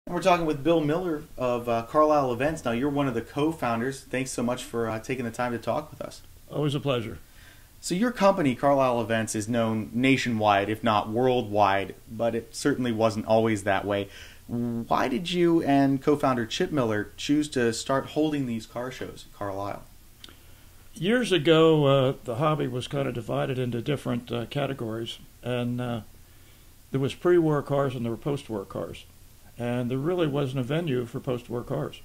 And we're talking with Bill Miller of Carlisle Events. Now, you're one of the co-founders. Thanks so much for taking the time to talk with us. Always a pleasure. So your company, Carlisle Events, is known nationwide, if not worldwide, but it certainly wasn't always that way. Why did you and co-founder Chip Miller choose to start holding these car shows at Carlisle? Years ago, the hobby was kind of divided into different categories, and there was pre-war cars and there were post-war cars. And there really wasn't a venue for post-war cars.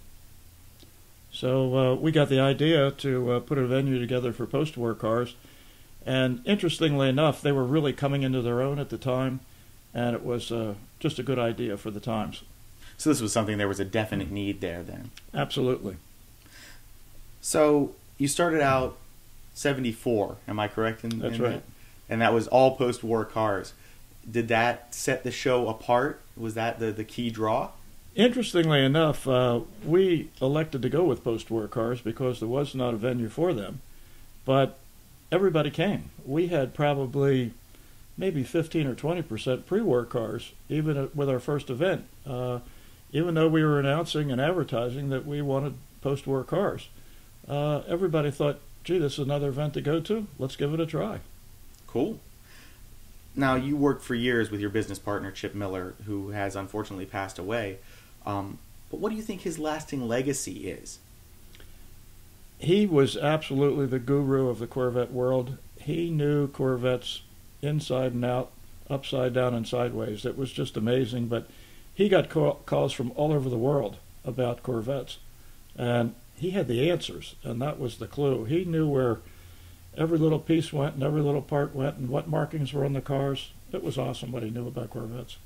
So we got the idea to put a venue together for post-war cars. And interestingly enough, they were really coming into their own at the time, and it was just a good idea for the times. So this was something, there was a definite need there then? Absolutely. So you started out 74, am I correct? That's right. And that was all post-war cars. Did that set the show apart? Was that the key draw? Interestingly enough, we elected to go with post-war cars because there was not a venue for them. But everybody came. We had probably maybe 15 or 20% pre-war cars, even with our first event, even though we were announcing and advertising that we wanted post-war cars. Everybody thought, gee, this is another event to go to. Let's give it a try. Cool. Now, you worked for years with your business partner, Chip Miller, who has unfortunately passed away. But what do you think his lasting legacy is? He was absolutely the guru of the Corvette world. He knew Corvettes inside and out, upside down and sideways. It was just amazing. But he got calls from all over the world about Corvettes. And he had the answers, and that was the clue. He knew where every little piece went and every little part went and what markings were on the cars. It was awesome what he knew about Corvettes.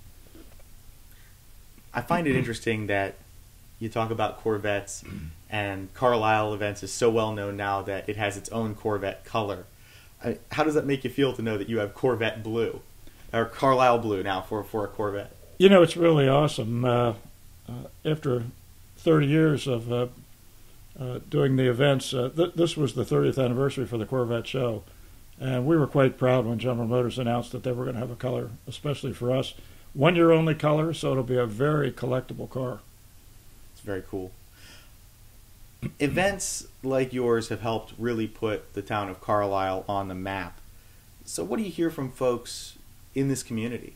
I find it interesting that you talk about Corvettes, and Carlisle Events is so well known now that it has its own Corvette color. How does that make you feel to know that you have Corvette blue, or Carlisle blue now for a Corvette? You know, it's really awesome. After 30 years of doing the events, this was the 30th anniversary for the Corvette show, and we were quite proud when General Motors announced that they were going to have a color, especially for us. 1 year only color, so it'll be a very collectible car. It's very cool. Events like yours have helped really put the town of Carlisle on the map. So what do you hear from folks in this community?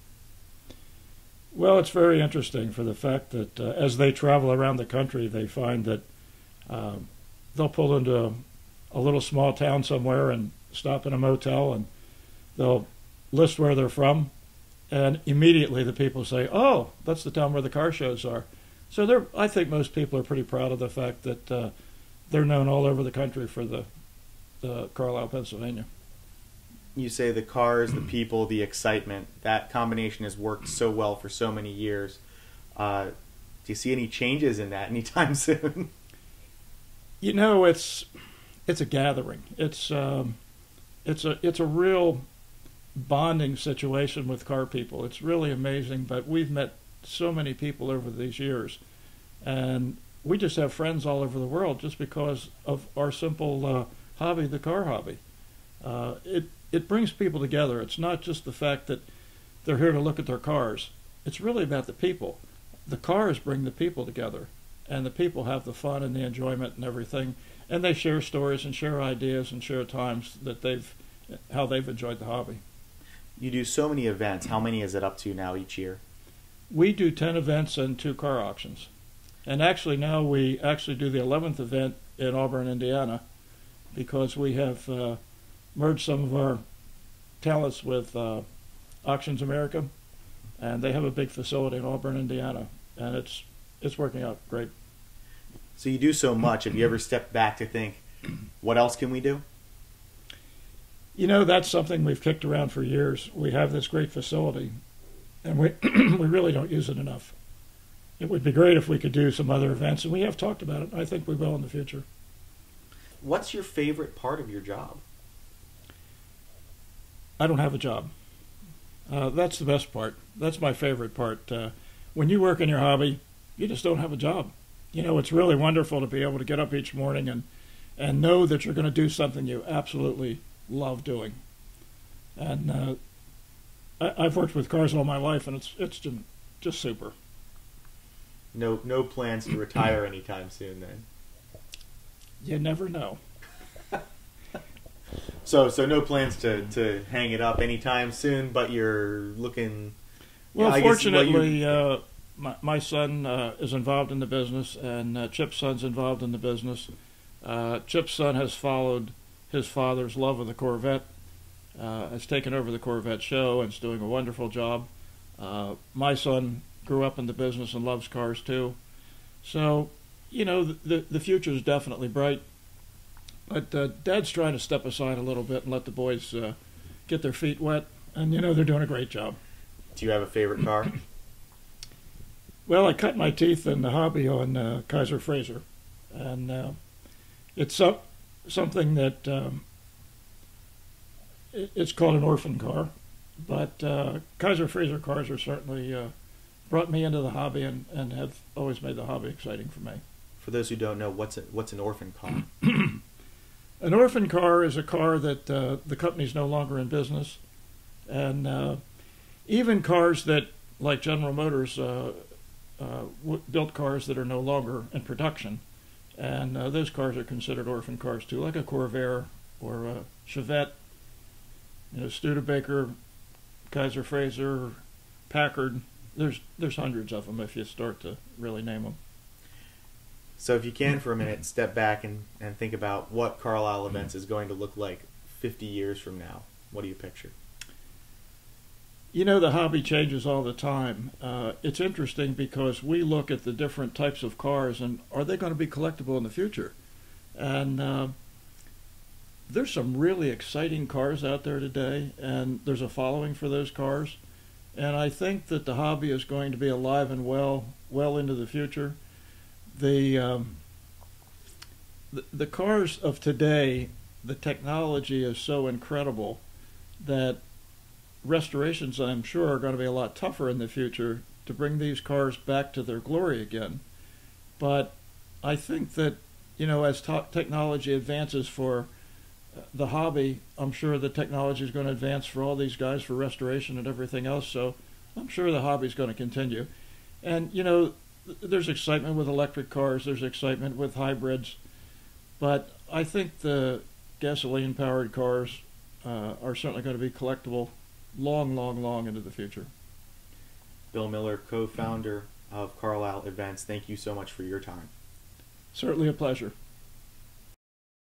Well, it's very interesting for the fact that as they travel around the country, they find that they'll pull into a little small town somewhere and stop in a motel, and they'll list where they're from, and immediately the people say, oh, that's the town where the car shows are. So I think most people are pretty proud of the fact that they're known all over the country for the Carlisle, Pennsylvania. You say the cars, the people, the excitement, that combination has worked so well for so many years. Do you see any changes in that anytime soon? You know, it's a gathering. It's a real bonding situation with car people. It's really amazing. But we've met so many people over these years, and we just have friends all over the world just because of our simple hobby, the car hobby. It brings people together. It's not just the fact that they're here to look at their cars. It's really about the people. The cars bring the people together, and the people have the fun and the enjoyment and everything, and they share stories and share ideas and share times that how they've enjoyed the hobby. You do so many events. How many is it up to now each year? We do 10 events and 2 car auctions. And actually now we actually do the 11th event in Auburn, Indiana, because we have merged some of our talents with Auctions America, and they have a big facility in Auburn, Indiana, and it's working out great. So you do so much. Have you ever stepped back to think, what else can we do? You know, that's something we've kicked around for years. We have this great facility, and we we really don't use it enough. It would be great if we could do some other events, and we have talked about it. I think we will in the future. What's your favorite part of your job? I don't have a job. That's the best part. That's my favorite part. When you work in your hobby, you just don't have a job. You know, it's really wonderful to be able to get up each morning and know that you're going to do something you absolutely love doing. And I've worked with cars all my life, and it's just super. No plans to retire anytime soon then. You never know. So no plans to hang it up anytime soon, but you're looking. Well, I guess, fortunately, my son is involved in the business, and Chip's son's involved in the business. Chip's son has followed his father's love of the Corvette, has taken over the Corvette show, and is doing a wonderful job. My son grew up in the business and loves cars too. So, the future is definitely bright. But Dad's trying to step aside a little bit and let the boys get their feet wet, and they're doing a great job. Do you have a favorite car? Well, I cut my teeth in the hobby on Kaiser Frazer, and it's something that it's called an orphan car, but Kaiser Frazer cars are certainly brought me into the hobby and have always made the hobby exciting for me. For those who don't know, what's an orphan car? An orphan car is a car that the company's no longer in business, and even cars that, like General Motors, built cars that are no longer in production, and those cars are considered orphan cars too, like a Corvair or a Chevette, Studebaker, Kaiser Frazer, Packard. There's hundreds of them if you start to really name them. So if you can for a minute, step back and think about what Carlisle Events is going to look like 50 years from now. What do you picture? The hobby changes all the time. It's interesting because we look at the different types of cars and are they going to be collectible in the future? And there's some really exciting cars out there today, and there's a following for those cars. And I think that the hobby is going to be alive and well into the future. The cars of today, the technology is so incredible that restorations, I'm sure, are going to be a lot tougher in the future to bring these cars back to their glory again. But I think that, as technology advances for the hobby, I'm sure the technology is going to advance for all these guys for restoration and everything else. So I'm sure the hobby is going to continue. And, there's excitement with electric cars, there's excitement with hybrids, but I think the gasoline-powered cars are certainly going to be collectible long into the future. Bill Miller, co-founder of Carlisle Events, thank you so much for your time. Certainly a pleasure.